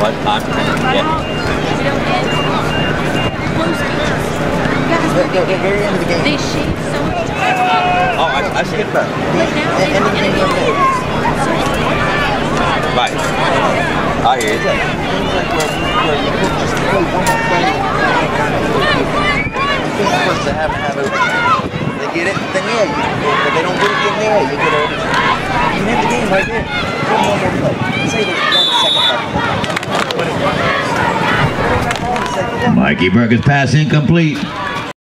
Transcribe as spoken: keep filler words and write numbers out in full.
Right time. Yeah. They're, they're, they're very into the game. They shave so much time. Oh, I, I see it. But now And, and the game is good. Right. I hear you. Things like where, where you could just play one more play. It's supposed to have, have it. They get it, then yeah, you, if they don't get it, then yeah, you get it. You hit the game right there. One more play. Say the one second left. Mikey Burgess pass incomplete.